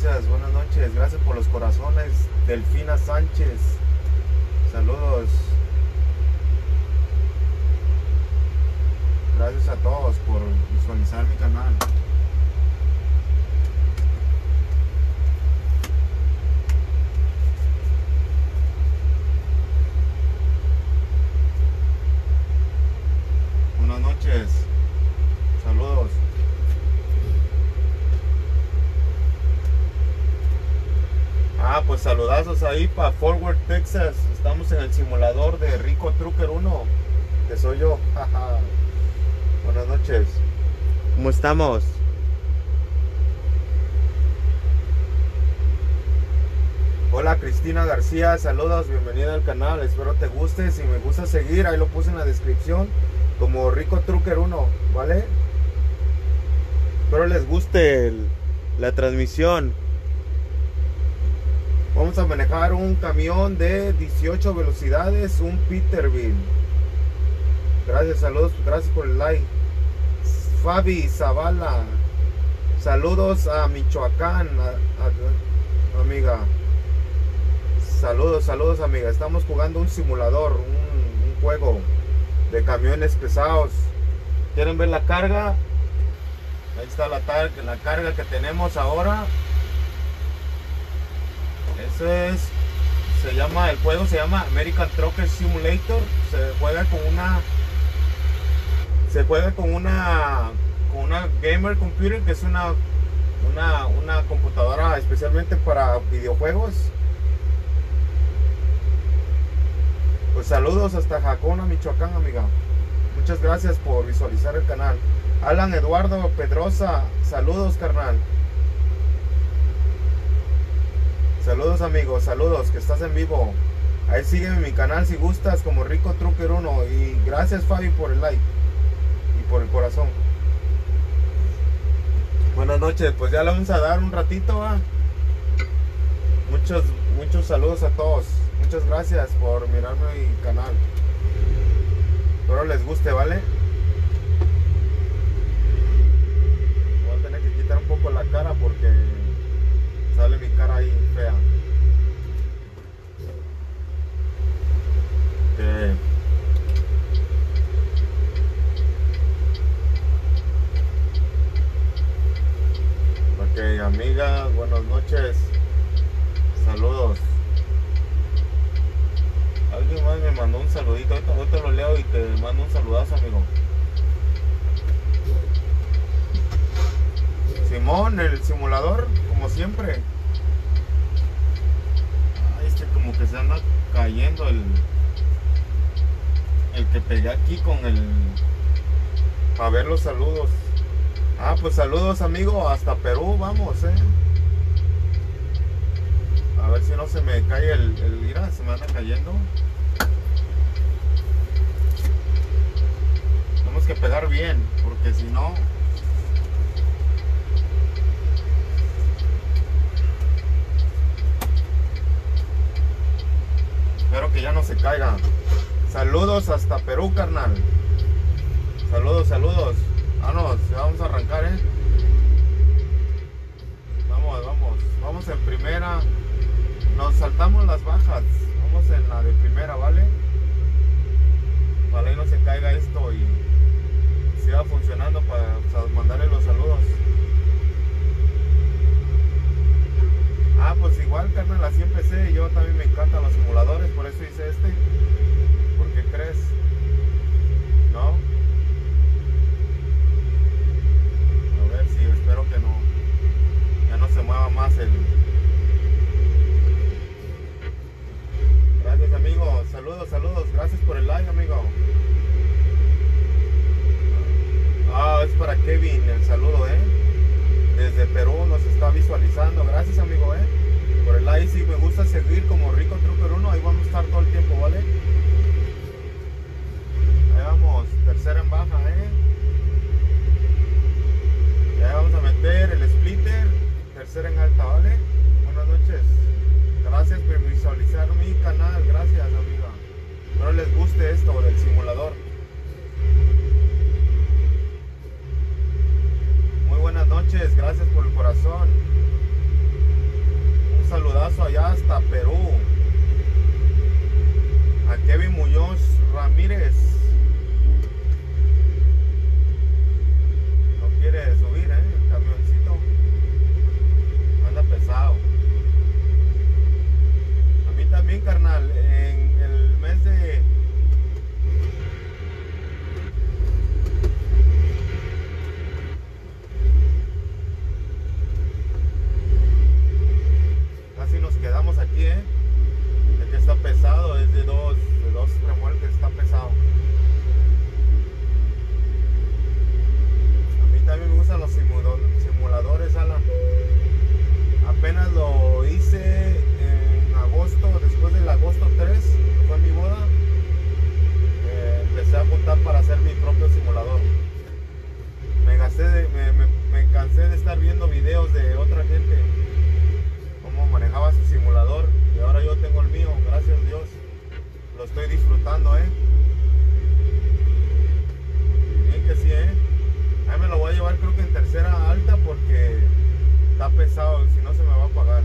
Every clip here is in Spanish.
gracias, buenas noches, gracias por los corazones. Delfina Sánchez, saludos. Gracias a todos por visualizar mi canal. Buenas noches, saludos. Pues saludazos ahí para Fort Worth, Texas. Estamos en el simulador de Rico Trucker 1, que soy yo. Buenas noches, ¿cómo estamos? Hola Cristina García, saludos, bienvenida al canal, espero te guste. Si me gusta seguir, ahí lo puse en la descripción como Rico Trucker 1, ¿vale? Espero les guste la transmisión. Vamos a manejar un camión de 18 velocidades, un Peterbilt. Gracias, saludos, gracias por el like. Fabi Zavala, saludos a Michoacán, amiga. Saludos amiga. Estamos jugando un simulador, un juego de camiones pesados. ¿Quieren ver la carga? Ahí está la carga que tenemos ahora. El juego se llama American Trucker Simulator. Se juega con una gamer computer, que es una computadora especialmente para videojuegos. Pues saludos hasta Jacona, Michoacán, amiga. Muchas gracias por visualizar el canal. Alan Eduardo Pedrosa, saludos, carnal. Saludos amigos, saludos, que estás en vivo. Ahí sígueme en mi canal si gustas como Rico Trucker 1. Y gracias Fabi por el like y por el corazón. Buenas noches, pues ya le vamos a dar un ratito, ¿va? Muchos saludos a todos. Muchas gracias por mirarme mi canal. Espero les guste, ¿vale? Voy a tener que quitar un poco la cara porque sale mi cara ahí fea. Ok, amiga, buenas noches. Saludos. Alguien más me mandó un saludito. Ahorita lo leo y te mando un saludazo, amigo. Simón, el simulador, como siempre. Como que se anda cayendo el que pegué aquí con para ver los saludos. Pues saludos, amigo, hasta Perú, vamos, a ver si no se me cae mira, se me anda cayendo. Tenemos que pegar bien, porque si no espero que ya no se caiga. Saludos hasta Perú, carnal. Saludos. Ya vamos a arrancar, Vamos en primera. Nos saltamos las bajas. Vamos en la de primera, ¿vale? Ojalá y no se caiga esto y siga funcionando para mandarle los saludos. Pues igual, carnal, así empecé. Yo también me encantan los simuladores, por eso hice este. ¿Por qué crees? ¿No? A ver si, espero que no. Ya no se mueva más Gracias, amigo. Saludos. Gracias por el like, amigo. Es para Kevin el saludo, desde Perú nos está visualizando. Gracias, amigo, por el like. Si me gusta seguir como Rico Trucker 1, ahí vamos a estar todo el tiempo, ¿vale? Ahí vamos, tercera en baja, Ya vamos a meter el splitter, tercera en alta, ¿vale? Buenas noches. Gracias por visualizar mi canal. Gracias, amiga. Espero les guste esto del simulador. Muy buenas noches, gracias por el corazón. Ramírez no quiere subir, el camioncito anda pesado. A mí también, carnal, en el mes de casi nos quedamos aquí, es que está pesado, es de dos remolques, está pesado. A mí también me gustan los simuladores, Alan. Apenas lo hice en agosto, después del agosto 3, que fue mi boda. Empecé a juntar para hacer mi propio simulador. Me cansé de estar viendo videos de otra gente cómo manejaba su simulador, y ahora yo tengo el mío, gracias a Dios. Lo estoy disfrutando, bien que sí, ahí me lo voy a llevar, creo que en tercera alta, porque está pesado, si no se me va a apagar.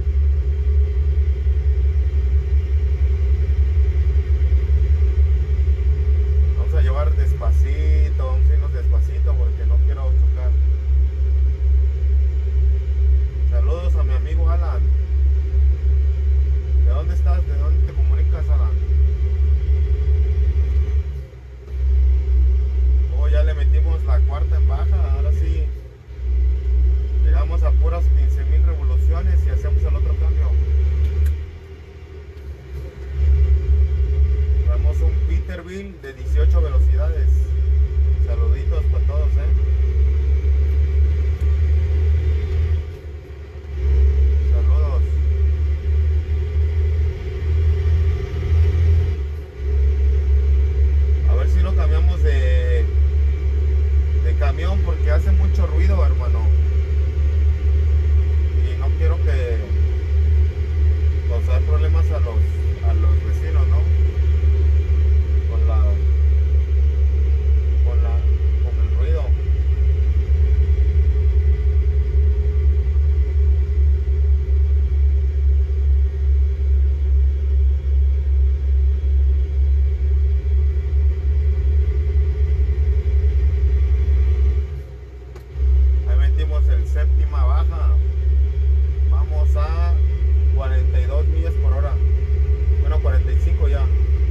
Vamos a llevar despacito, vamos a irnos despacito porque no quiero chocar. Saludos a mi amigo Alan. ¿De dónde estás? ¿De dónde te comunicas, Alan? Oh, ya le metimos la cuarta en baja, ahora sí. Llegamos a puras 15,000 revoluciones y hacemos el otro cambio. Traemos un Peterbilt de 18 velocidades. Saluditos para todos, Saludos. A ver si no cambiamos de camión, porque hace mucho ruido, hermano. Y no quiero que causar problemas a los vecinos, ¿no? Con el ruido. Ahí metimos el séptima baja. Vamos a 42 millas por hora. Bueno, 45 ya.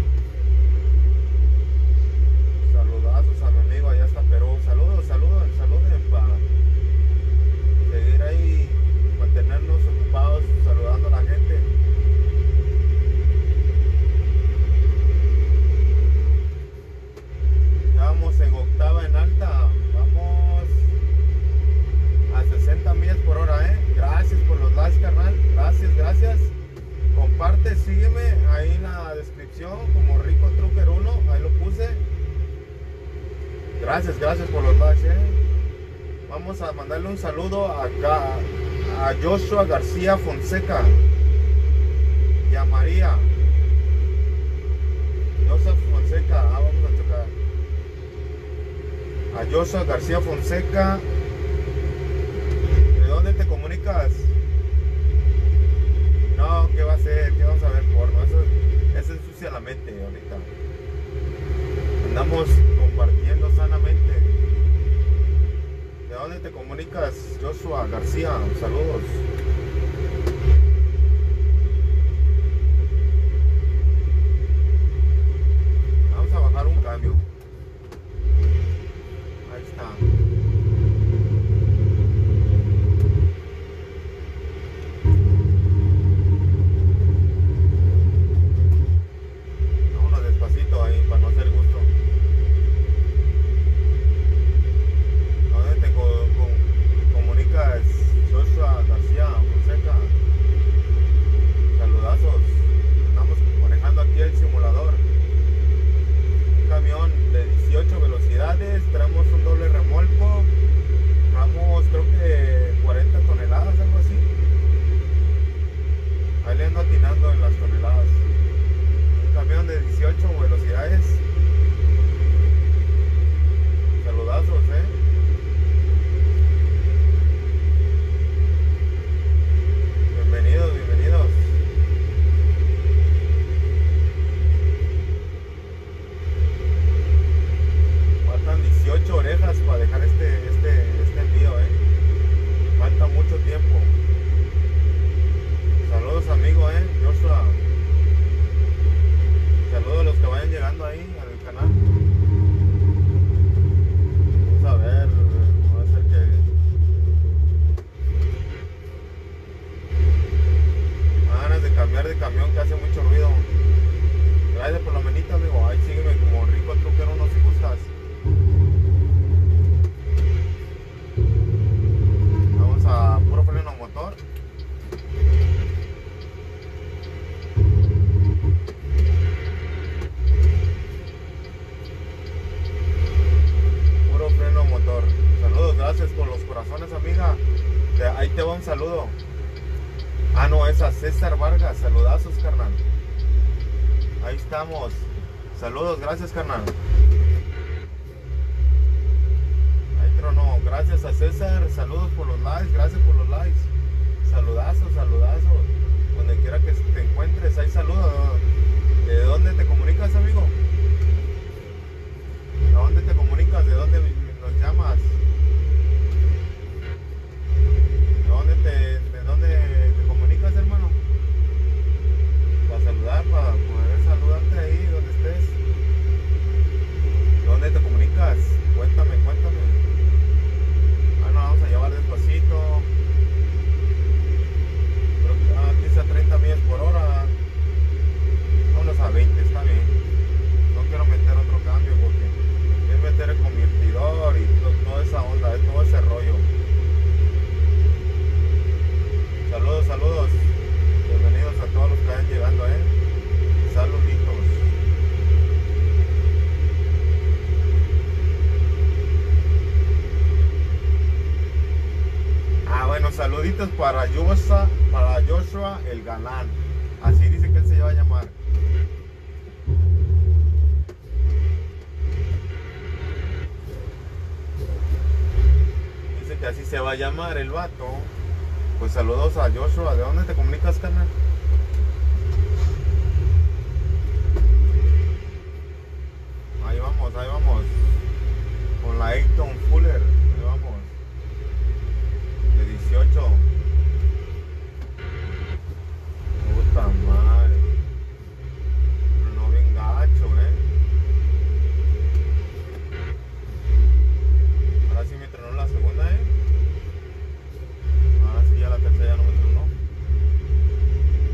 Saludazos a mi amigo allá hasta Perú. Saluden para seguir ahí, mantenernos ocupados saludando a la gente. Ya vamos en octava en alta. Vamos a 60 millas por hora, Gracias por los likes, carnal. Gracias. Comparte, sígueme ahí en la descripción como Rico Trucker 1. Ahí lo puse. Gracias por los likes, Vamos a mandarle un saludo acá a Joshua García Fonseca y a María. Joshua Fonseca, vamos a tocar. A Joshua García Fonseca. ¿De dónde te comunicas? No, ¿qué va a ser? ¿Qué vamos a ver porno? Eso ensucia la mente ahorita. Andamos compartiendo sanamente. ¿De dónde te comunicas, Joshua García? Saludos. Vamos a bajar un cambio. Ahí está. Vámonos despacito ahí para no hacer gusto. ¿Dónde te comunicas, Joshua García? Saludos a César Vargas, saludazos, carnal. Ahí estamos. Saludos, gracias, carnal. Ahí tronó. Gracias a César, saludos por los likes, gracias por los likes. Saludazos, saludazos. Donde quiera que te encuentres, ahí saludos. ¿De dónde te comunicas, amigo? ¿De dónde te comunicas? ¿De dónde nos llamas? ¿De dónde te comunicas, hermano? Para saludar, para poder saludarte ahí donde estés. ¿De dónde te comunicas? Cuéntame, cuéntame. Ah, no, vamos a llevar despacito. Creo que aquí es a 30 millas por hora. Vámonos a 20, está bien. No quiero meter otro cambio porque es meter el convertidor y toda esa onda, todo ese rollo. Saludos, saludos. Bienvenidos a todos los que vayan llegando, Saluditos. Ah, bueno, saluditos para Joshua el Galán. Así dice que él se va a llamar. Dice que así se va a llamar el vato. Pues saludos a Joshua. ¿De dónde te comunicas, carnal? Ahí vamos. Con la Ayton Fuller. Ahí vamos. De 18. Puta madre. Pero no bien gacho, Ahora sí me tronó la segunda, Ahora sí ya la tercera ya no me tronó.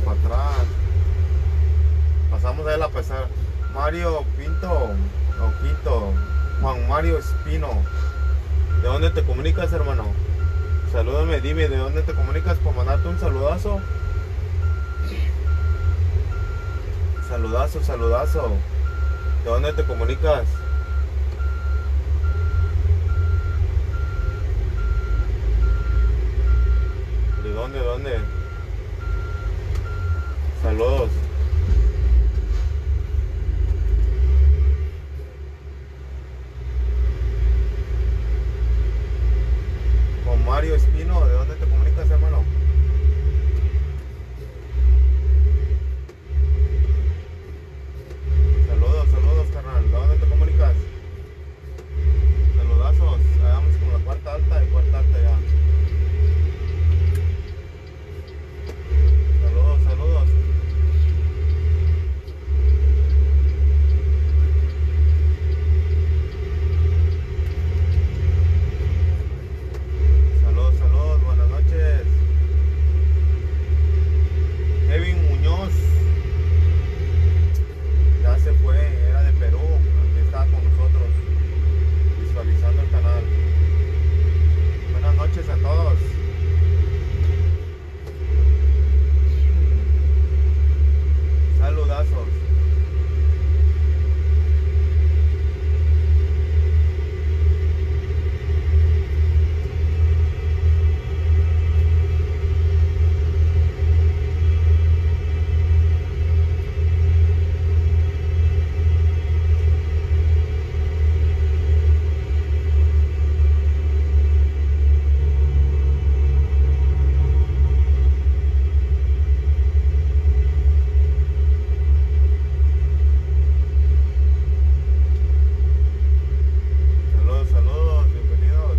para atrás. Pasamos de él a pesar. Mario Pinto o Quinto, Juan Mario Espino. ¿De dónde te comunicas, hermano? Salúdame, dime de dónde te comunicas para mandarte un saludazo. Saludazo, saludazo. ¿De dónde te comunicas? ¿De dónde, dónde? Saludos. Con Mario Espino, ¿de dónde te comunicas, hermano? Saludos, saludos, carnal. ¿De dónde te comunicas? Saludazos. Hagamos con la cuarta alta y cuarta alta ya. Saludos, saludos. Saludos, saludos. Buenas noches. Kevin Muñoz. Ya se fue, era de Perú. Aquí está con nosotros, visualizando el canal. Buenas noches a todos. Saludazos. Saludos, saludos, bienvenidos.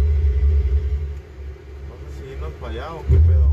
Vamos a seguirnos para allá o qué pedo.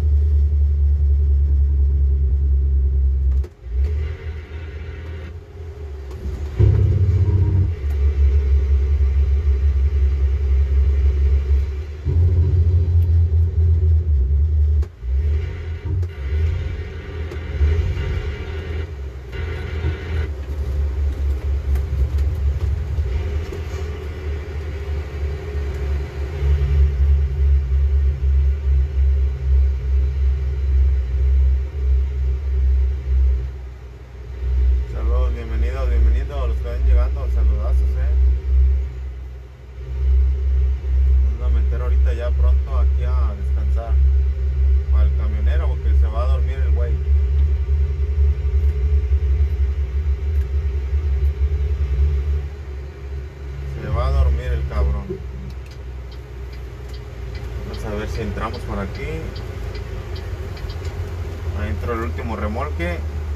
Saludos, bienvenidos, bienvenidos a los que van llegando. Saludazos, Vamos a meter ahorita ya pronto aquí a descansar. Para el camionero porque se va a dormir el güey. Se va a dormir el cabrón. Vamos a ver si entramos por aquí. Ahí entró el último remolque.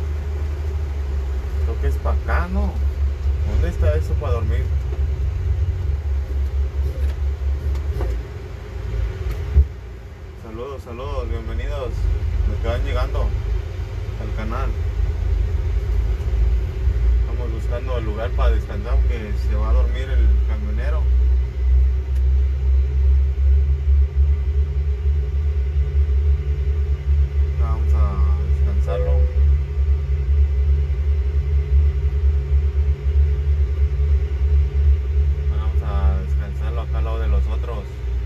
Creo que es para acá, ¿no? ¿Dónde está eso para dormir? Saludos, saludos, bienvenidos los que van llegando al canal. Estamos buscando el lugar para descansar porque se va a dormir el camionero. Vamos a descansarlo. Vamos a descansarlo acá al lado de los otros.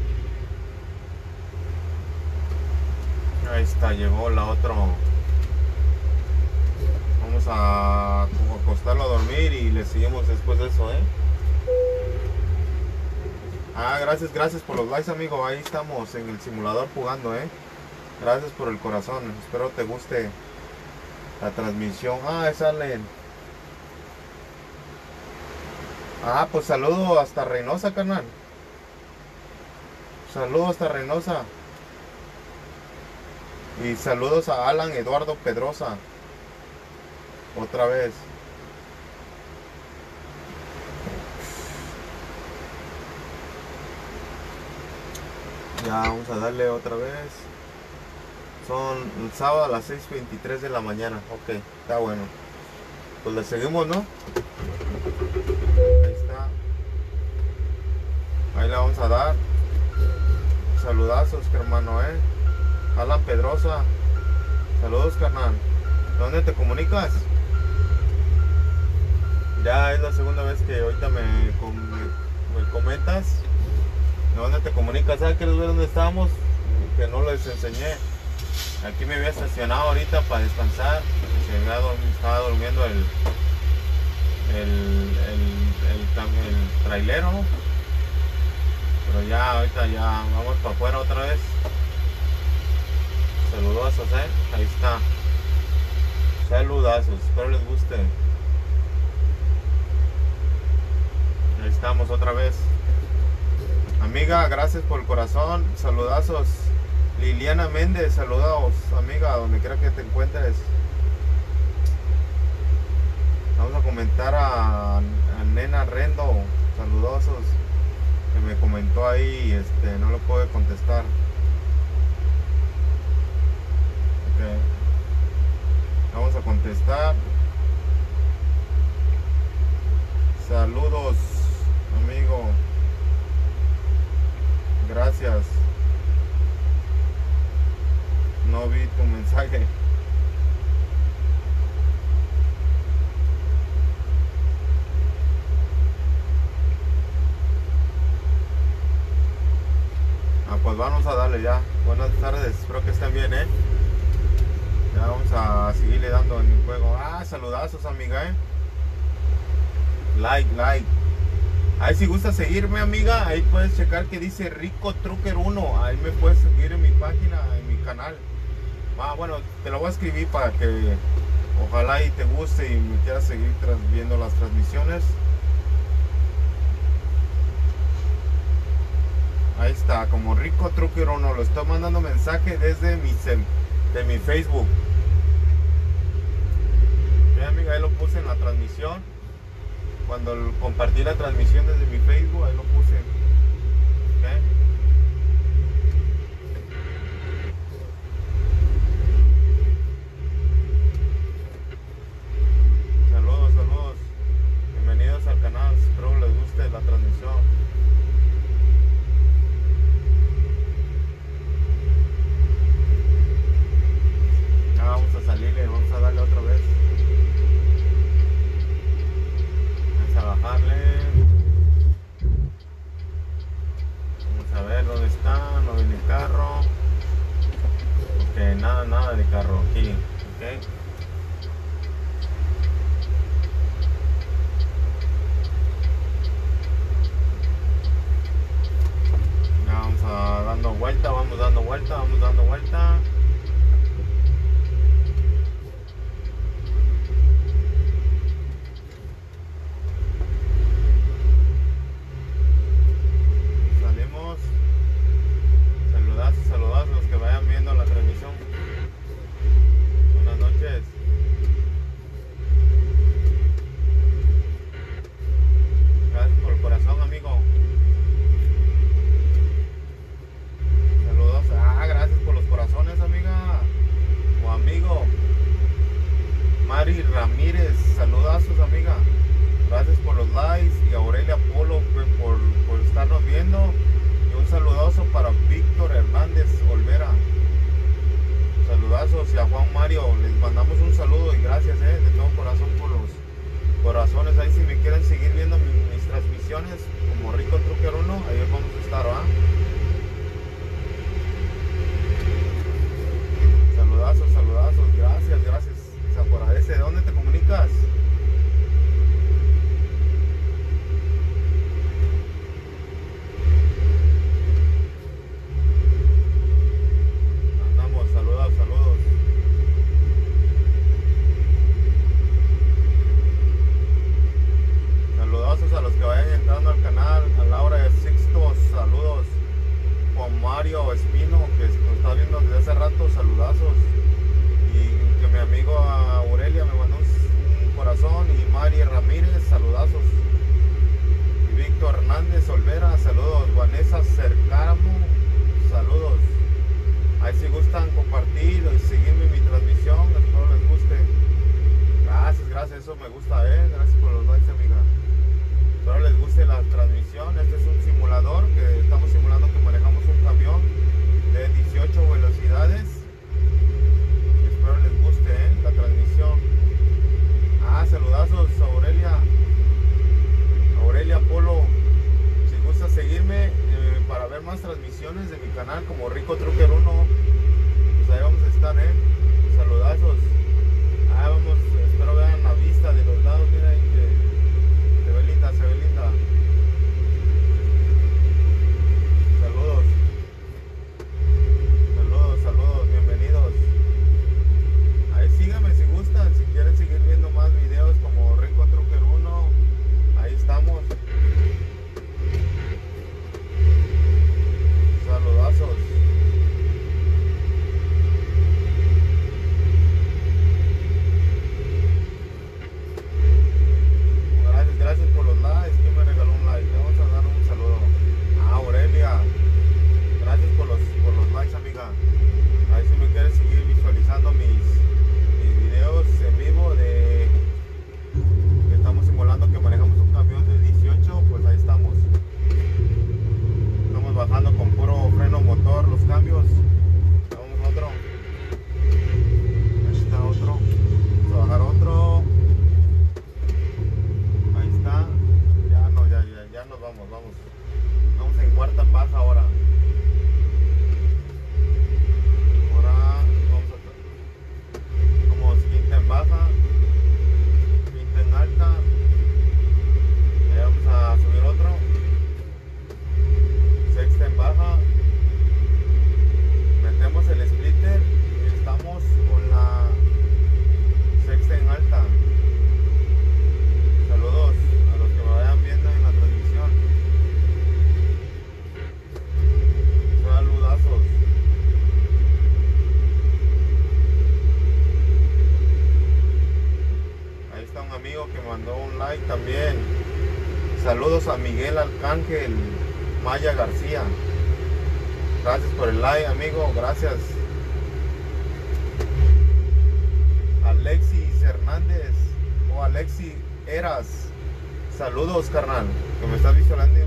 Ahí está, llegó la otra. Vamos a acostarlo a dormir y le seguimos después de eso, gracias, gracias por los likes, amigo. Ahí estamos en el simulador jugando, Gracias por el corazón. Espero te guste la transmisión. Es Allen. Pues saludo hasta Reynosa, carnal. Saludo hasta Reynosa. Y saludos a Alan Eduardo Pedrosa. Otra vez. Ya vamos a darle otra vez. Son el sábado a las 6:23 de la mañana. Ok, está bueno. Pues le seguimos, ¿no? Ahí está. Ahí le vamos a dar. Saludazos, hermano, Alan Pedrosa. Saludos, carnal. ¿Dónde te comunicas? Ya es la segunda vez que ahorita me comentas. ¿Dónde te comunicas? ¿Sabes que ver dónde estábamos? Que no les enseñé. Aquí me había estacionado ahorita para descansar. Estaba durmiendo el trailero. Pero ya ahorita ya vamos para afuera otra vez. Saludazos, ahí está. Saludazos, espero les guste. Ahí estamos otra vez. Amiga, gracias por el corazón. Saludazos. Liliana Méndez, saludados, amiga, donde quiera que te encuentres. Vamos a comentar a Nena Rendo. Saludazos. Que me comentó ahí, no lo puedo contestar. Okay. Vamos a contestar. Saludos, amigo. Gracias. No vi tu mensaje. Pues vamos a darle ya. Buenas tardes, espero que estén bien, Ya vamos a seguirle dando en el juego. Saludazos, amiga, Like. Ahí si gusta seguirme, amiga, ahí puedes checar que dice Rico Trucker 1. Ahí me puedes seguir en mi página, en mi canal. Bueno, te lo voy a escribir para que ojalá y te guste y me quieras seguir viendo las transmisiones. Ahí está, como Rico Trucker 1. Lo estoy mandando mensaje desde de mi Facebook. Ok, amiga, ahí lo puse en la transmisión. Cuando compartí la transmisión desde mi Facebook, ahí lo puse. Ok. Saludos. Bienvenidos al canal. Espero les guste la transmisión. Vamos a salirle, vamos a darle otra vez. Vamos a bajarle. Vamos a ver dónde está, no viene el carro. Ok, nada de carro aquí. Ok. Ya vamos dando vuelta, vamos dando vuelta. Saludazos los que vayan viendo la transmisión. Buenas noches. Gracias por el corazón, amigo. Saludos. Gracias por los corazones, amiga o amigo. Mari Ramírez, saludazos, amiga. Gracias por los likes. Y a Aurelia Polo por estarnos viendo. Y un saludazo para Víctor Hernández Olvera. Saludazos. Y a Juan Mario les mandamos un saludo y gracias de todo corazón por los corazones. Ahí si me quieren seguir viendo mis transmisiones como Rico Trucker 1, ahí vamos a estar, Saludazos, gracias. Zaporadece, ¿de dónde te comunicas? Saludos. Saludazos a los que vayan entrando al canal. A Laura de Sixto, saludos. Juan Mario Espino, que nos está viendo desde hace rato, saludazos. Y que mi amigo Aurelia me mandó un corazón. Y Mari Ramírez, saludazos. Y Víctor Hernández Olvera, saludos. Vanessa Cercamo, saludos. Ahí si gustan compartir y seguirme en mi transmisión, espero les guste. Gracias, eso me gusta, gracias por los likes, amiga. Espero les guste la transmisión. Este es un simulador que estamos simulando que manejamos un camión de 18 velocidades. Espero les guste la transmisión. mandó un like también. Saludos a Miguel Arcángel Maya García. Gracias por el like, amigo. Gracias. Alexis Hernández o Alexi Eras. Saludos, carnal. Que me estás visualizando.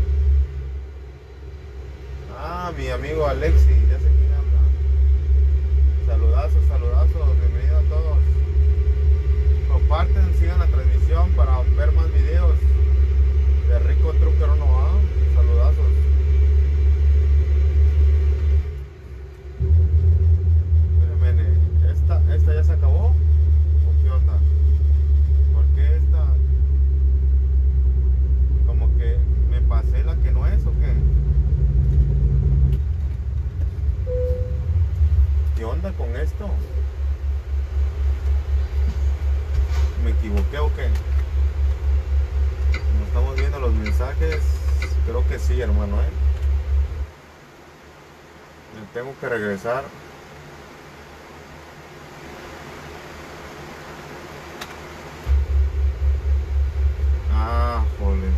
Ah, mi amigo Alexi. Ya sé quién habla. Saludazos, saludazos. Bienvenido a todos. Comparten, sigan la transmisión para ver más videos de Rico Trucker 1A. Saludazos. ¿Esta ya se acabó? ¿O qué onda? ¿Por qué esta? Como que me pasé la que no es, ¿o qué? ¿Qué onda con esto? ¿Me equivoqué o qué? Como estamos viendo los mensajes, creo que sí, hermano, Me tengo que regresar. Ah, joder.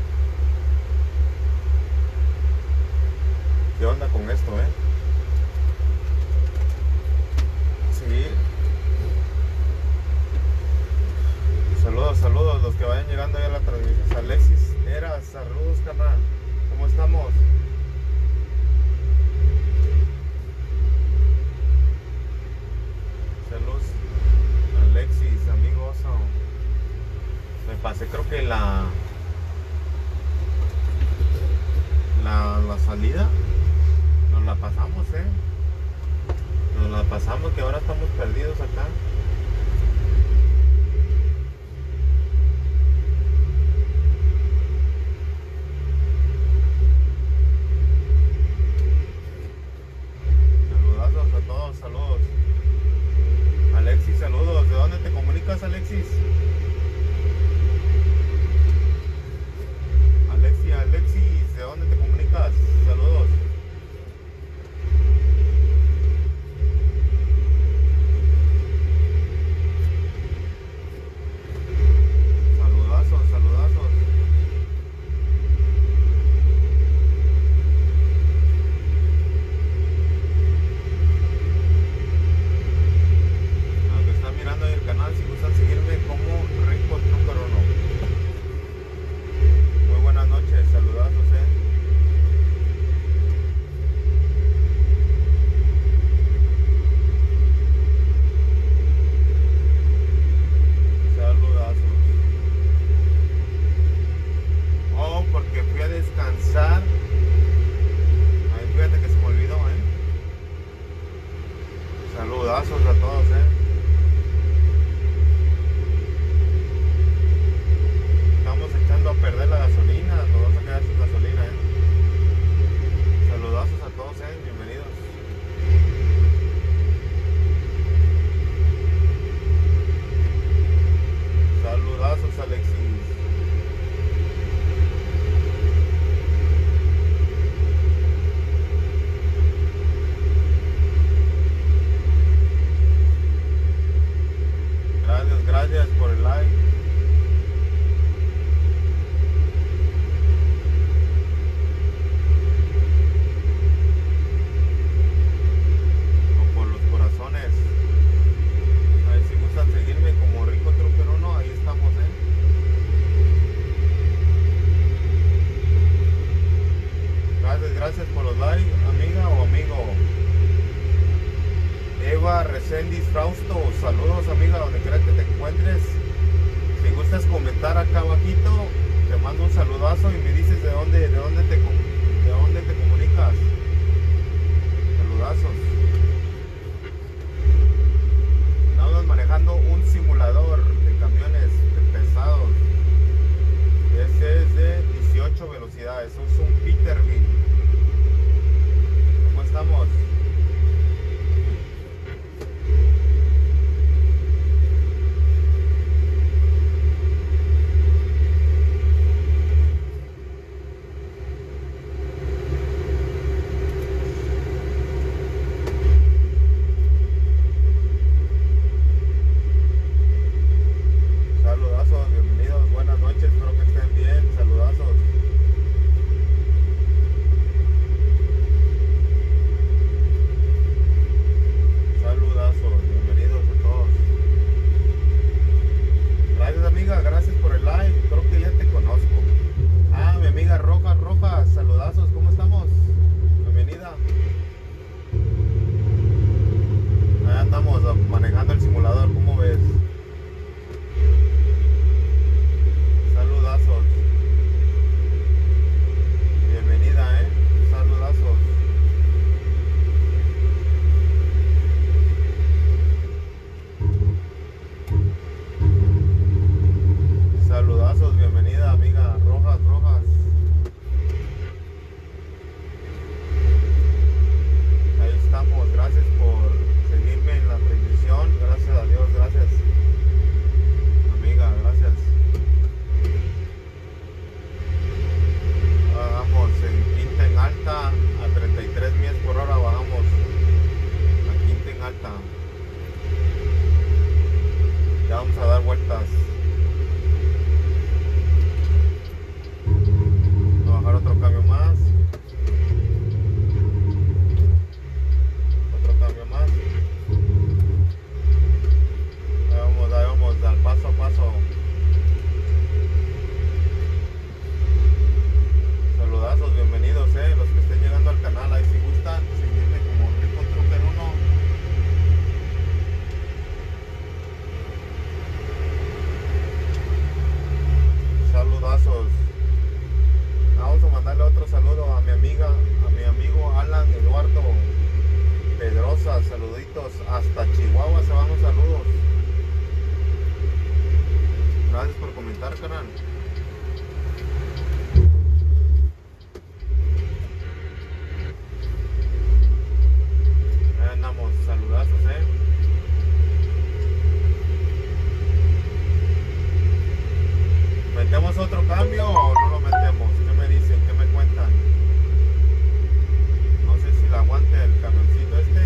¿Qué onda con esto, Sí. Saludos, saludos los que vayan llegando ya a la transmisión. Alexis Eras, saludos, carnal. ¿Cómo estamos? Saludos, Alexis, amigos. Me pasé, creo que la salida nos la pasamos, nos la pasamos, que ahora estamos perdidos acá. Saludazos a todos, saludos. Alexis, saludos. ¿De dónde te comunicas, Alexis? Alexis, ¿de dónde te comunicas? Saludos. Saludazos, saludazos. A los que están mirando ahí el canal, si gustan seguirme como Rico Trucker 1. Muy buenas noches, saludazos, Saludazos. Oh, porque fui a descansar. Ay, fíjate que se me olvidó, Saludazos a todos, Estamos echando a perder la gasolina, nos vamos a quedar sin gasolina, Saludazos a todos, bienvenidos. Saludazos, Alexis. Gracias, gracias por el like. O por los corazones. A ver si gustan seguirme como Rico Trucker 1, ahí estamos, Gracias, gracias por los likes, amiga o amigo. Eva Reséndiz Frausto, saludos, amiga, donde quiera que te encuentres. Si gustas comentar acá abajito, te mando un saludazo y me dices de dónde te comunicas. Saludazos. Estamos manejando un simulador de camiones pesados. Ese es de 18 velocidades, es un Peterbilt. ¿Cómo estamos? llantas. Voy a bajar otro cambio más. Otro cambio más. Ahí vamos, al paso a paso. Saludazos, bienvenidos, los que estén llegando al canal. Ahí si gustan seguirme como Rico Trucker 1. Saludazos. Vamos a mandarle otro saludo a mi amiga, a mi amigo Alan Eduardo Pedrosa. Saluditos hasta Chihuahua, se van los saludos. Gracias por comentar, canal. Ahí andamos, saludazos, ¿Metemos otro cambio o no lo metemos? ¿Qué me dicen? ¿Qué me cuentan? No sé si la aguante el camioncito este.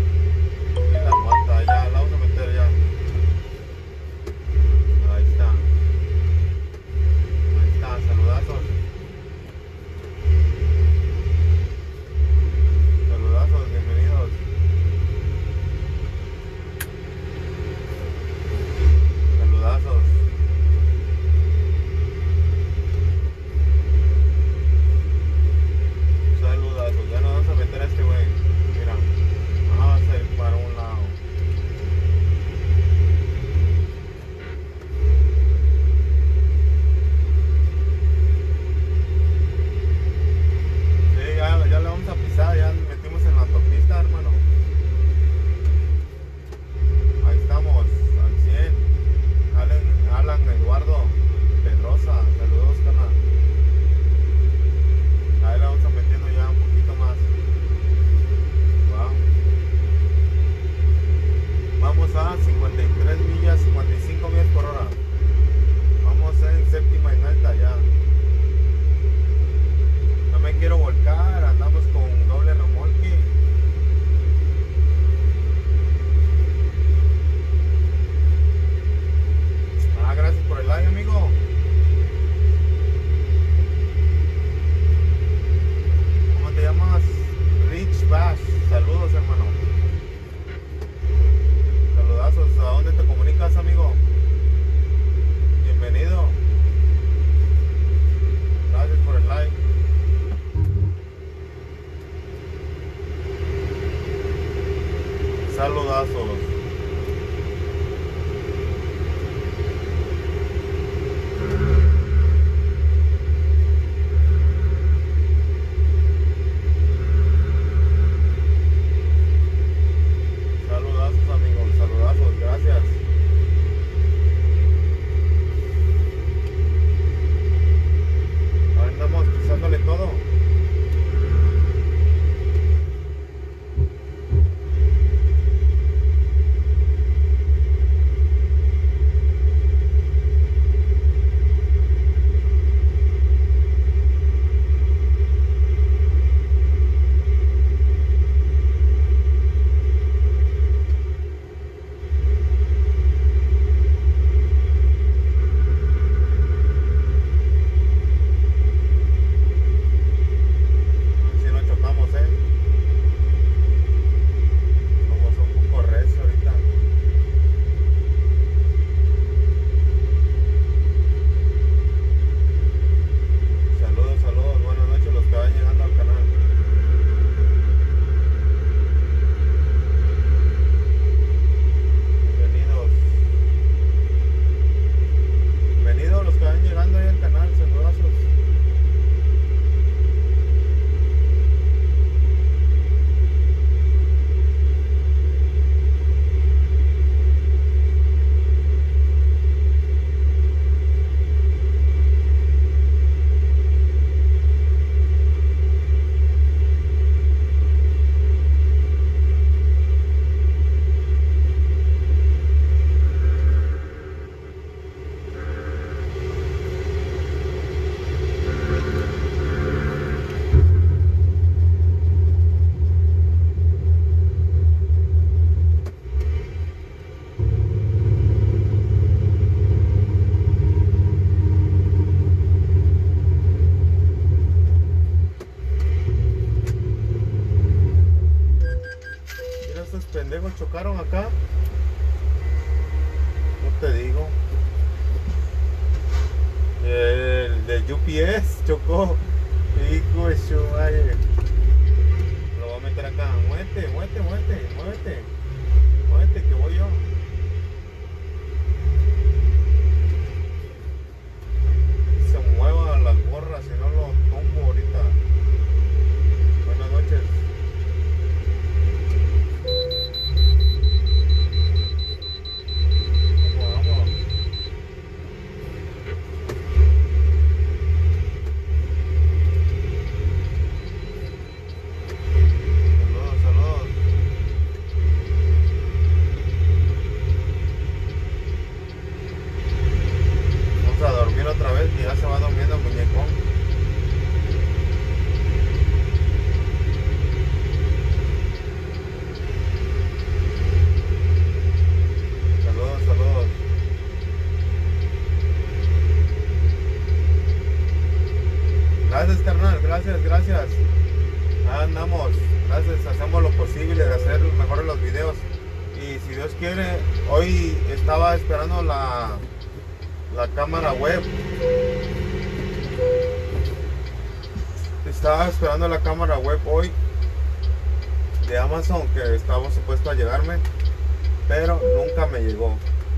Sí la aguanta, ya la vamos a meter ya. Ahí está. chocaron acá. No te digo. El de UPS chocó. Hijo de su madre. Lo voy a meter acá. Muévete, muévete, muévete, muévete. Muévete que voy yo. Se mueva las gorras, si no lo tumbo ahorita. Buenas noches. Otra vez que ya se va durmiendo el muñeco. Saludos, saludos. Gracias, carnal, gracias, gracias. Andamos, gracias, hacemos lo posible de hacer mejores los videos. Y si Dios quiere, hoy estaba esperando la cámara web. Estaba esperando la cámara web hoy de Amazon, que estaba supuesto a llegarme, pero nunca me llegó.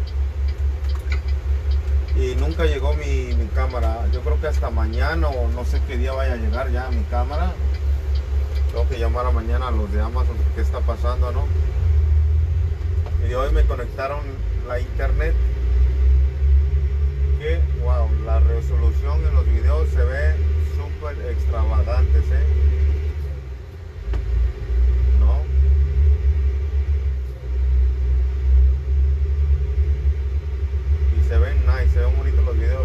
Y nunca llegó mi cámara. Yo creo que hasta mañana o no sé qué día vaya a llegar ya mi cámara. Tengo que llamar a mañana a los de Amazon, qué está pasando, ¿no? Y hoy me conectaron la internet. Que, wow, la resolución en los videos se ve súper extravagantes, ¿no? Y se ven nice, se ven bonitos los videos.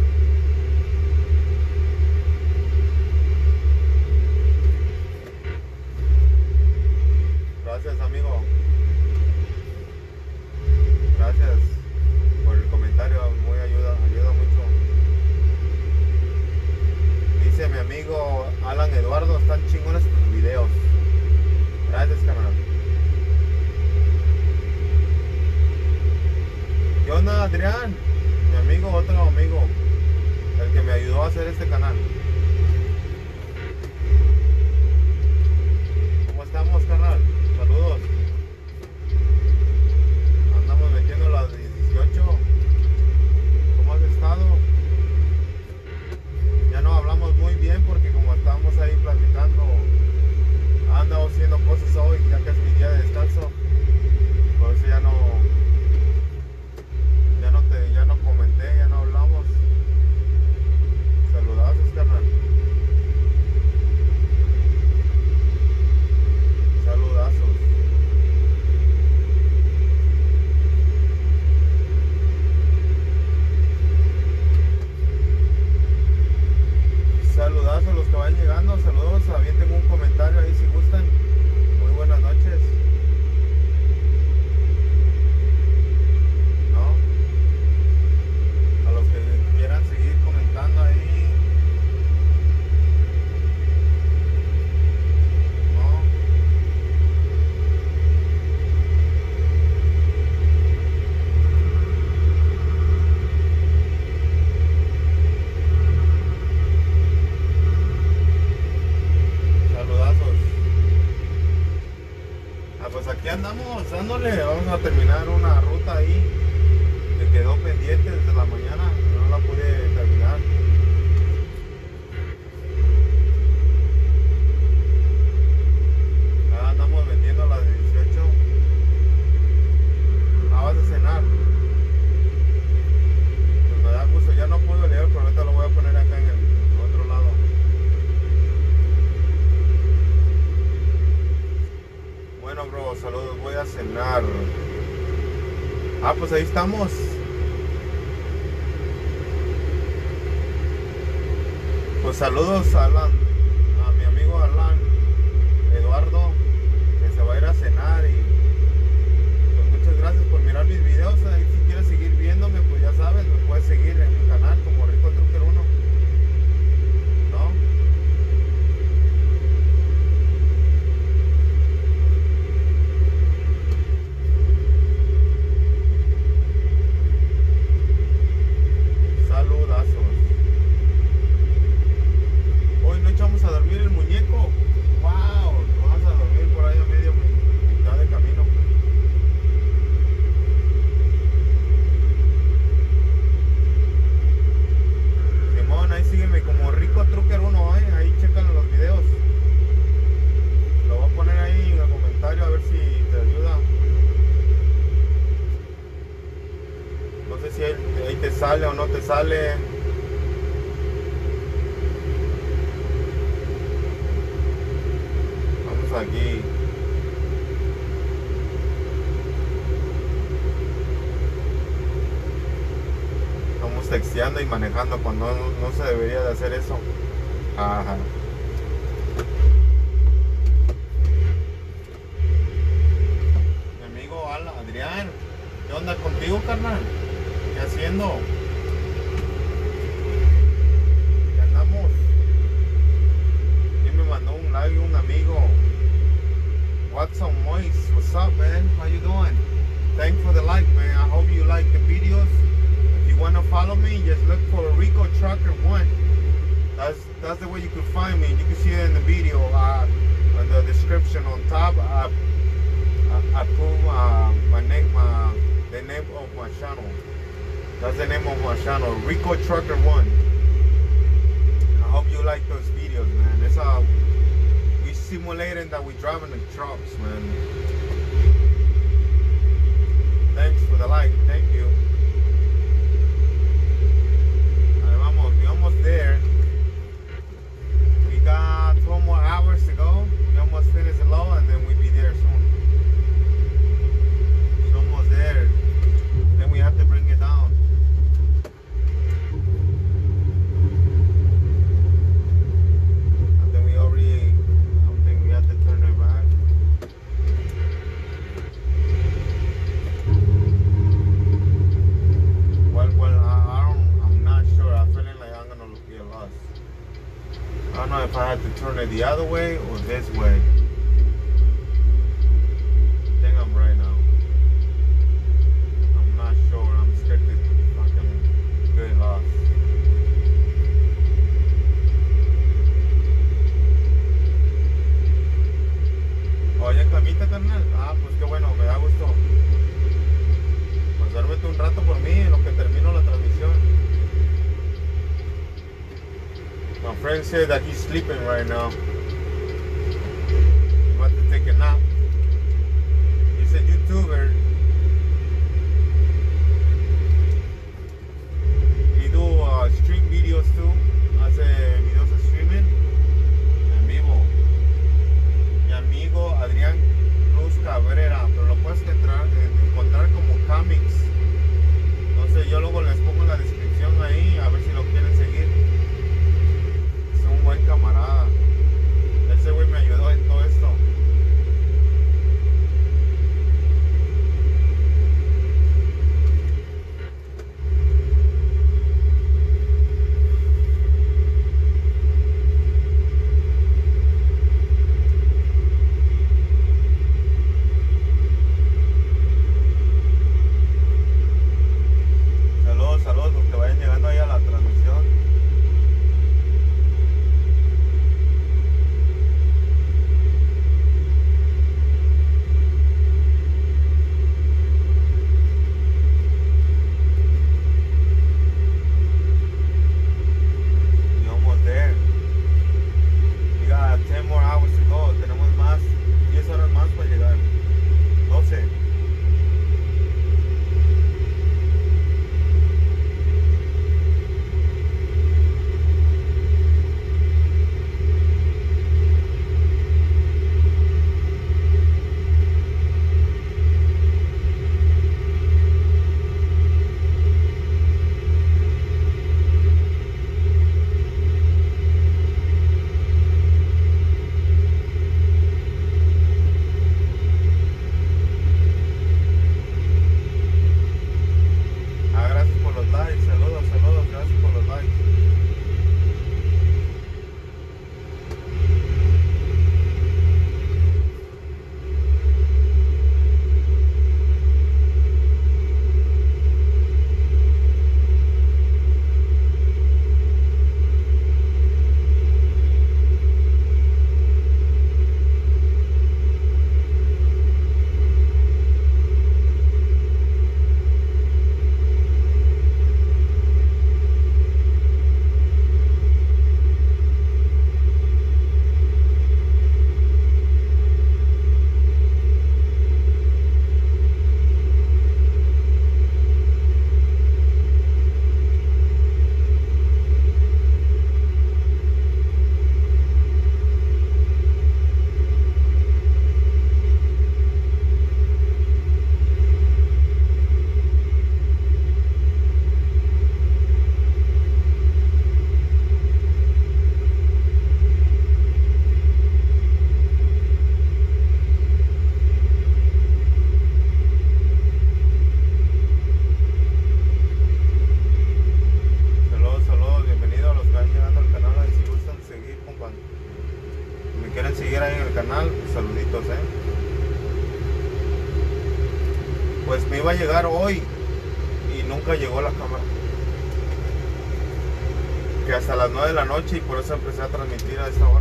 Gracias, amigo. Gracias por el comentario, muy ayuda mucho. Dice mi amigo Alan Eduardo, están chingones tus videos. Gracias, carnal. ¿Qué onda, Adrián? Mi amigo, otro amigo, el que me ayudó a hacer este canal. ¿Cómo estamos, carnal? Saludos. Andamos metiendo las 18. ¿Cómo has estado? Ya no hablamos muy bien porque como estábamos ahí platicando, ando haciendo cosas hoy, ya que es mi día de descanso. Por eso ya no comenté, ya no hablamos. Saludazos, carnal. Saludazos. Saludazos a los que van llegando, saludos, avienten un comentario ahí si gustan. Muy buenas noches. ¿No? A los que quieran seguir comentando ahí. ¿No? Pues aquí andamos dándole, vamos a terminar una ruta ahí que quedó pendiente desde la mañana, no la pude terminar. Ya andamos metiendo las 18. Vas a cenar. Pues me da gusto, ya no puedo leer, pero ahorita lo voy a poner acá en el otro lado. Bueno, bro, saludos, voy a cenar. Ah, pues ahí estamos. Pues saludos a Alan, a mi amigo Alan Eduardo, que se va a ir a cenar. Y pues muchas gracias por mirar mis videos. Ahí si quieres seguir viéndome, pues ya sabes, me puedes seguir en mi canal como Rico Trucker 1, ¿no? si ahí te sale o no te sale. Vamos aquí. Estamos texteando y manejando cuando no se debería de hacer eso. Ajá. Mi amigo Adrián, ¿qué onda contigo, carnal? ¿Qué haciendo? ¿Qué andamos? Y me mandó un live un amigo. What's up, Moise? What's up, man? How you doing? Thanks for the like, man. I hope you like the videos. If you want to follow me, just look for Rico Trucker 1. That's the way you can find me. You can see it in the video, on the description on top. I put my name, the name of my channel. That's the name of my channel, Rico Trucker 1. I hope you like those videos, man. It's we simulating that we driving the trucks, man. Thanks for the like. Thank you. We're almost there. We got 12 more hours to go. We almost finished the low and then we'll be there soon. It's almost there. Then we have to bring it down. I think we have to turn it back. I'm not sure. I'm feeling like I'm gonna get lost. I don't know if I have to turn it the other way or this way. I think I'm right now. I'm not sure. I'm scared to fucking get lost. Oye, camita, carnal. Ah, pues qué bueno, me da gusto. Pues duérmete un rato por mí en lo que termino la transmisión. My friend said that he's sleeping right now. He's about to take a nap. He's a YouTuber. He do stream videos too. Hace videos de streaming en vivo. Mi amigo Adrián Cruz Cabrera, pero lo puedes encontrar como Comics. Entonces yo luego les pongo la descripción ahí a ver si lo quieren seguir. Es un buen camarada. llegar hoy y nunca llegó la cámara. Que hasta las 9 de la noche, y por eso empecé a transmitir a esta hora.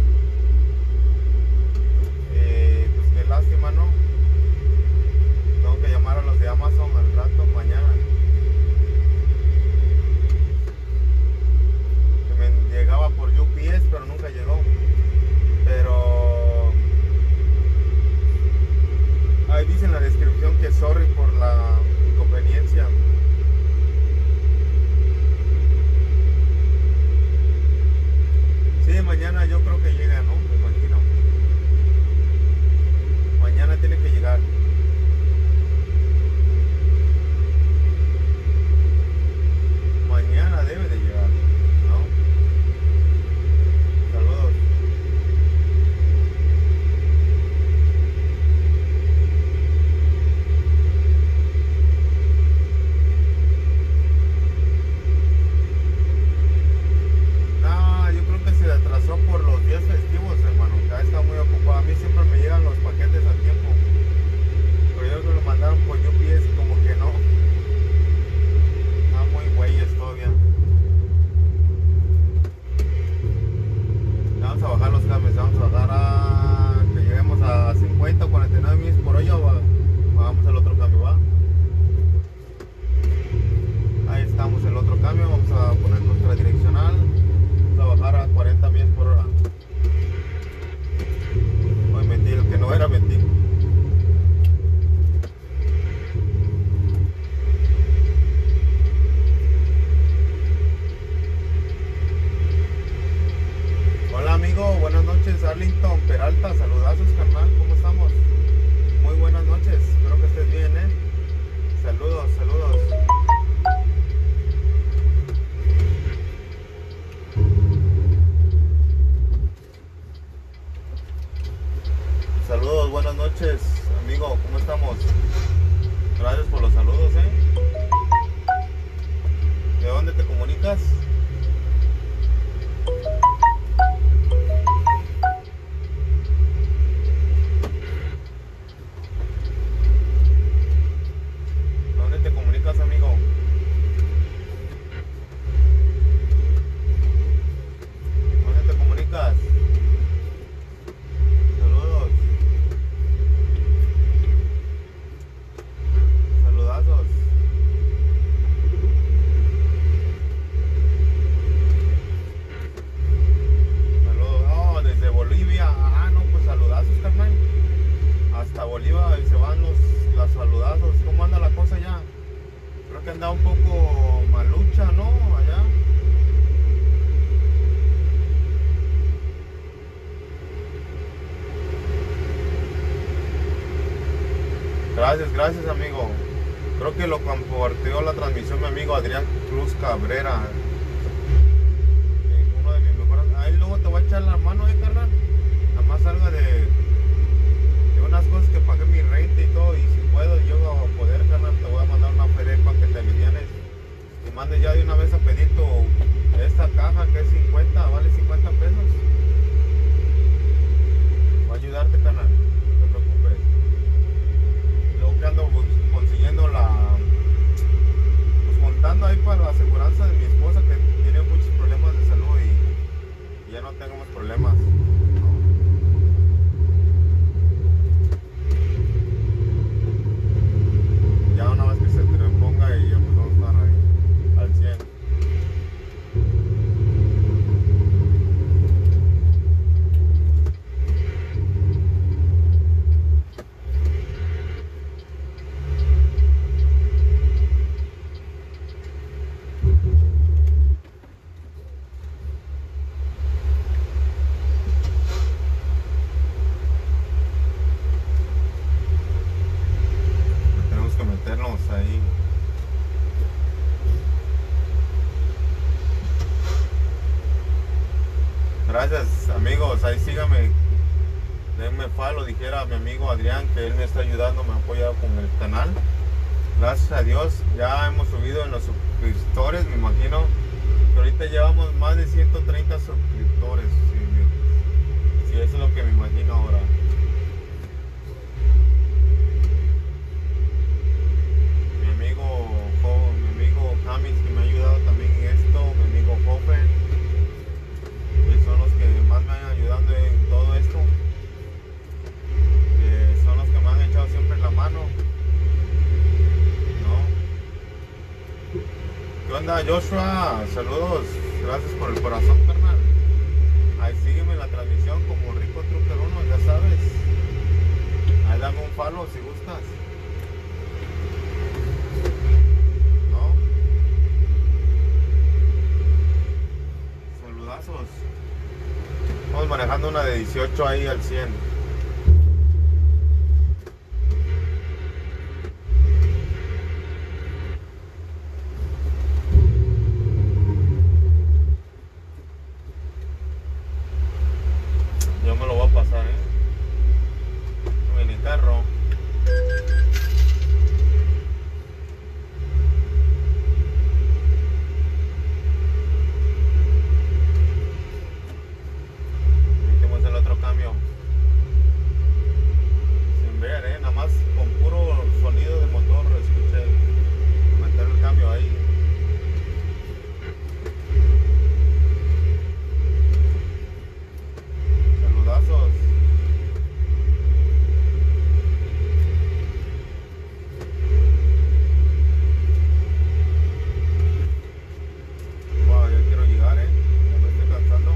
Pues qué lástima, ¿no? Tengo que llamar a los de Amazon al rato, mañana. Que me llegaba por UPS, pero nunca llegó. Pero ahí dice en la descripción que sorry por la inconveniencia. Sí, mañana yo creo que llega, ¿no? Me imagino. Mañana tiene que llegar. Mañana debe de llegar, ¿no? Saludos. No, yo creo que se atrasó por los días festivos, hermano. Ya está muy ocupado. A mí siempre me llegan los paquetes a tiempo. Pero yo creo que lo mandaron por UPS, como que no. Está muy güeyes todavía. Vamos a bajar los cambios. Vamos a bajar a que lleguemos a 50 o 49 millas por hora. Vamos al otro cambio, ¿va? Ahí estamos, el otro cambio. Vamos a poner nuestra direccional. Vamos a bajar a 40 millas por hora. Hoy metí el que no era, metí. Hola amigo, buenas noches. Arlington Peralta, saludazos carnal, ¿cómo estamos? Muy buenas noches, espero que estés bien, saludos, saludos. Saludos, buenas noches, amigo, ¿cómo estamos? Gracias por los saludos, ¿De dónde te comunicas? ¿Dónde te comunicas, amigo? ¿Dónde te comunicas? Saludos. Saludazos. Saludos. Oh, desde Bolivia. Ah, no, pues saludazos, carnal. Hasta Bolivia y se van los saludazos. ¿Cómo anda la cosa ya? Creo que anda un poco malucha, ¿no? Allá. Gracias, gracias, amigo. Creo que lo compartió la transmisión mi amigo Adrián Cruz Cabrera. Uno de mis mejores. Ahí luego te voy a echar la mano, carnal. Nada más salga de unas cosas que pagué mi renta y todo. Y si puedo yo a poder, carnal, te voy a mandar una feria para que te alivianes. Y mandes ya de una vez a pedir esta caja que es 50, vale 50 pesos. Va a ayudarte, carnal. No te preocupes. Luego que ando consiguiendo pues juntando ahí para la aseguranza de mi esposa, que tiene muchos problemas de salud y ya no tengo más problemas, ¿no? Ya una vez que se te reponga y ya pues vamos a estar ahí al 100. Tenemos que meternos ahí. Gracias, amigos, ahí síganme, denme follow, dijera mi amigo Adrián, que él me está ayudando, me ha apoyado con el canal. Gracias a Dios, ya hemos subido en los suscriptores, me imagino que ahorita llevamos más de 130 suscriptores, si eso es lo que me imagino ahora. ¿Qué onda, Joshua? Saludos, gracias por el corazón, carnal. Ahí sígueme en la transmisión como Rico Trucker 1, ya sabes. Ahí dame un follow si gustas. ¿No? Saludazos. Vamos manejando una de 18 ahí al 100. Yo me lo voy a pasar, en mi carro. Metimos el otro cambio. Sin ver, nada más con puro sonido de motor escuché meter el cambio ahí. Saludazos. Wow, ya quiero llegar, ya me estoy cansando.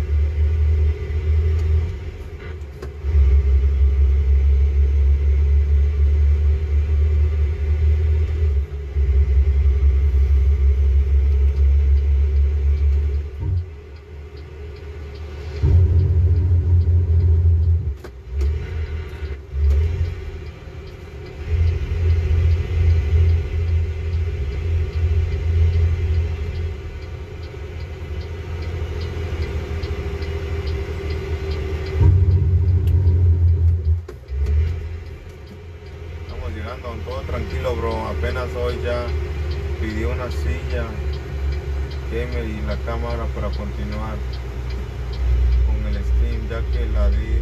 Estamos llegando, todo tranquilo, bro. Apenas hoy ya pidió una silla gamer y la cámara para continuar con el stream, ya que la de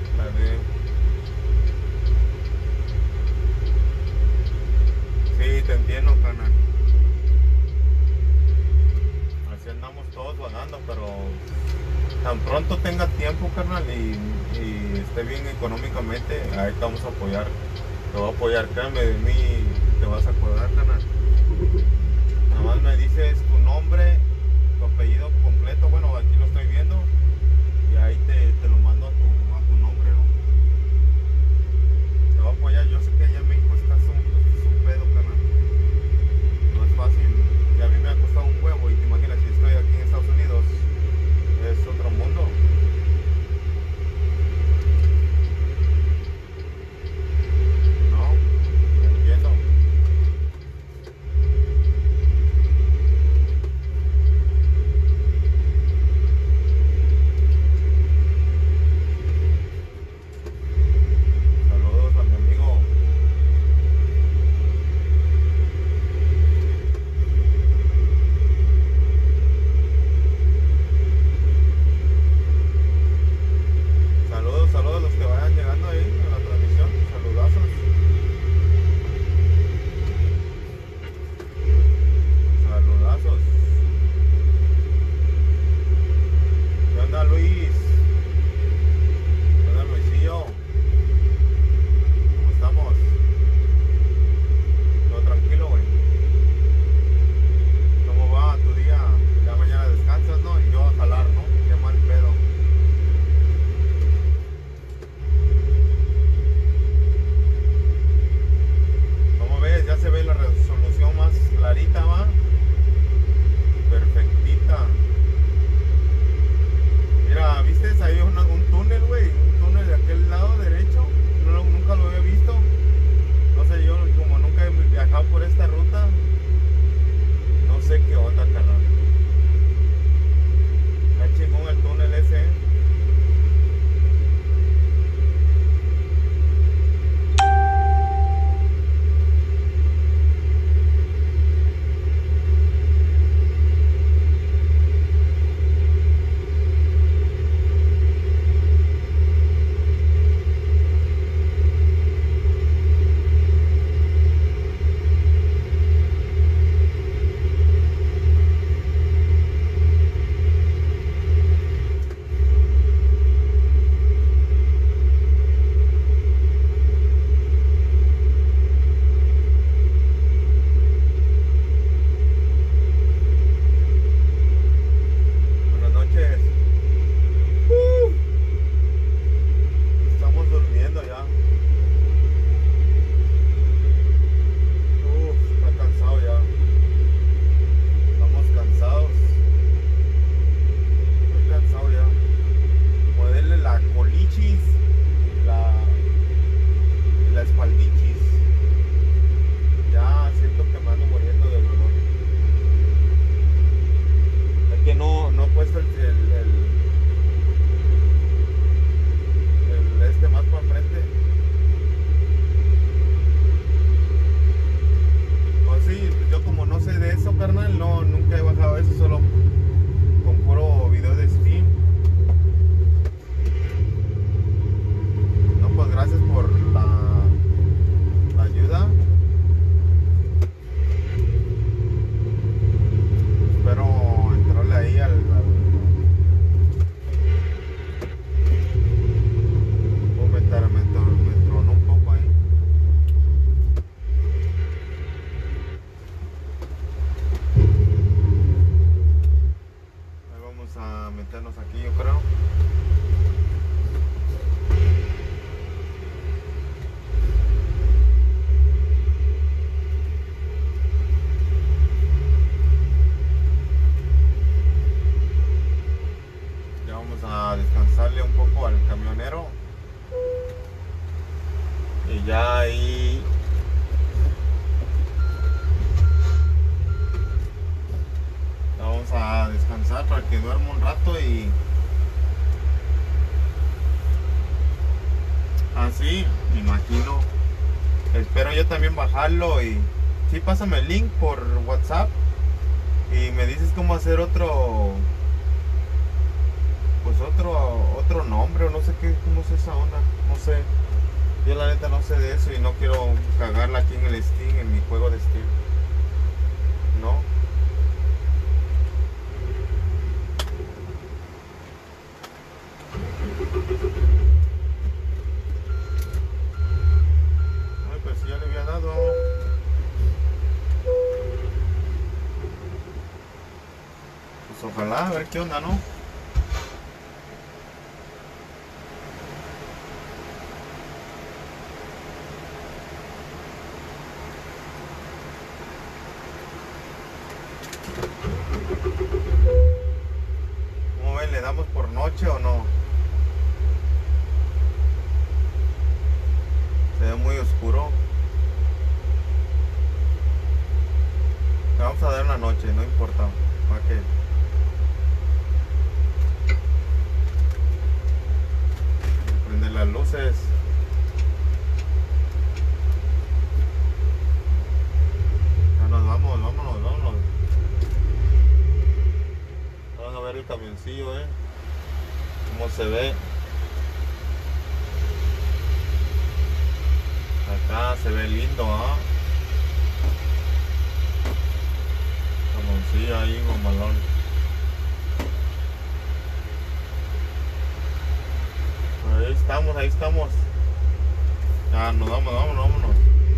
sí, te entiendo, canal. Así andamos todos vagando, pero tan pronto tenga tiempo, carnal, y esté bien económicamente, ahí te vamos a apoyar. Te voy a apoyar, créeme de mí, te vas a acordar, canal. Nada más me dices tu nombre, tu apellido completo, bueno, aquí lo estoy viendo, y ahí te lo mando a tu nombre, ¿no? Te voy a apoyar, yo sé que allá en México estás un pedo, canal. No es fácil, y a mí me ha costado un huevo, y te imaginas, si estoy aquí en Estados Unidos, es otro mundo. No, entiendo. veces solo con puro video de Steam. No, pues gracias por la ayuda. Espero entrarle ahí me tronó un poco ahí. Ahí vamos a meternos aquí, yo creo. Ya vamos a descansarle un poco al camionero. Y ya ahí vamos a descansar para que duerma un rato y así, me imagino. Espero yo también bajarlo y sí, pásame el link por WhatsApp y me dices cómo hacer otro, pues otro nombre o no sé qué, cómo es esa onda, no sé. Yo la neta no sé de eso y no quiero cagarla aquí en el Steam, en mi juego de Steam. No. Ay, pues sí, ya le había dado. Pues ojalá, a ver qué onda, ¿no? ¿Cómo ven? ¿Le damos por noche o no? Se ve muy oscuro. Le vamos a dar una noche, no importa. ¿Para qué? Prender las luces. Ya nos vamos, vámonos. Vamos a ver el camioncillo, cómo se ve. Acá se ve lindo, Camioncillo ahí, mamalón. Ahí estamos. Ya nos vamos, vámonos.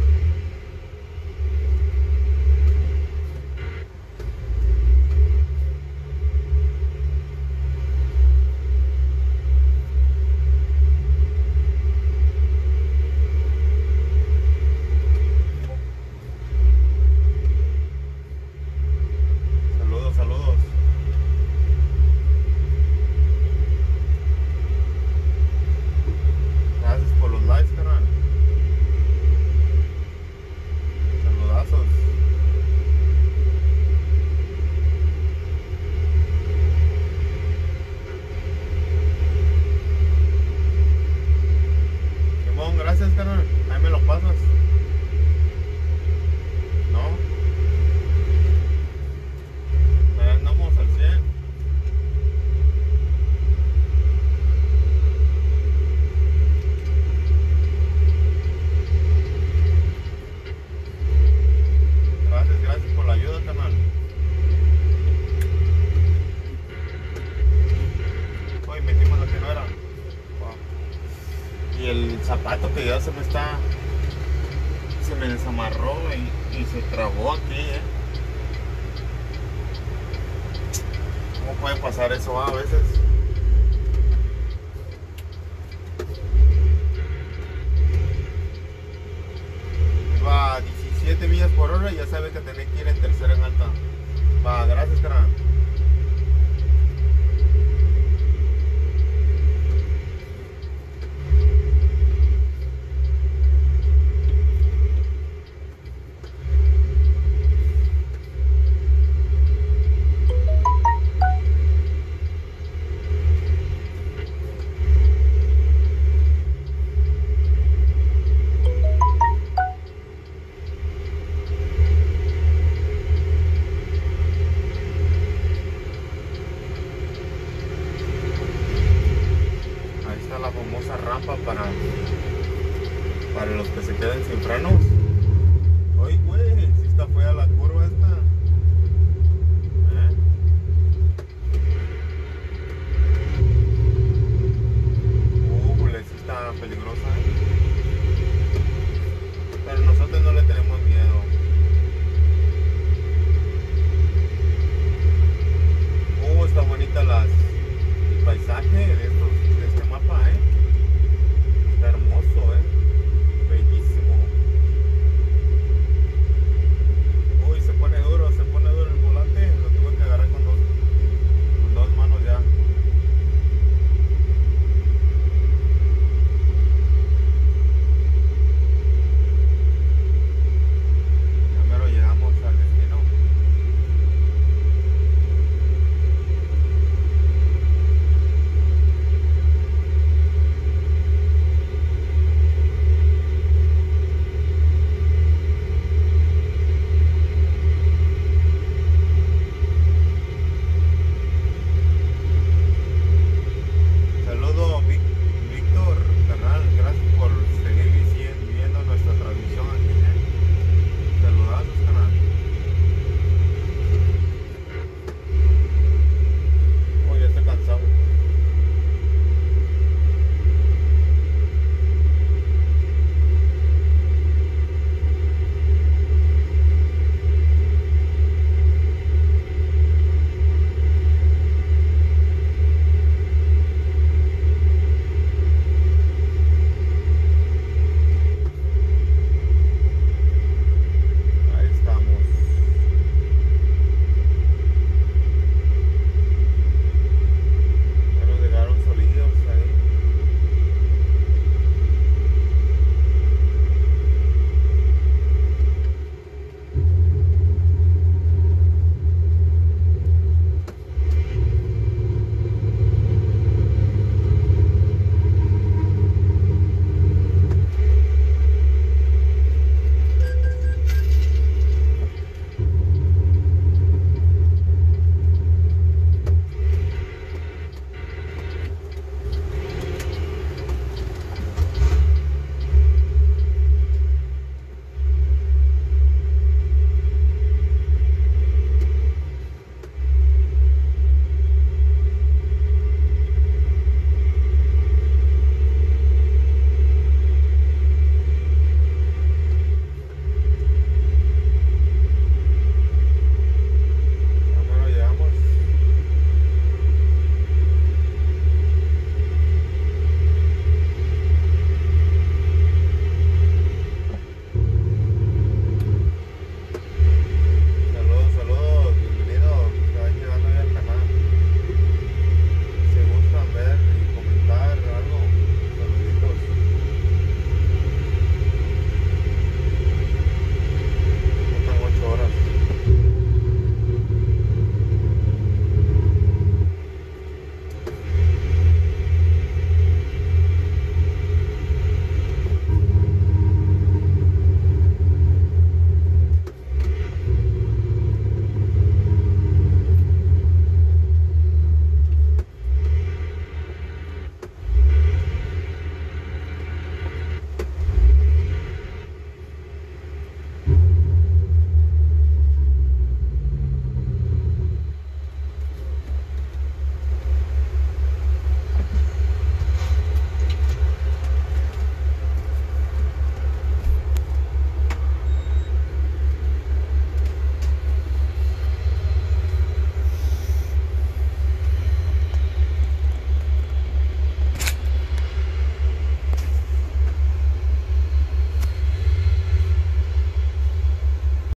Saludos. Gracias por los likes, carnal. Saludazos. Simón, gracias, carnal. Ahí me lo pasas. ¿No? Ahí andamos al 100. Gracias por la ayuda, carnal. Hoy metimos lo que no era. Wow. Y el zapato que ya se me desamarró y se trabó aquí, ¿Cómo puede pasar eso a veces? Iba a 17 millas por hora y ya sabe que tenía que ir en tercera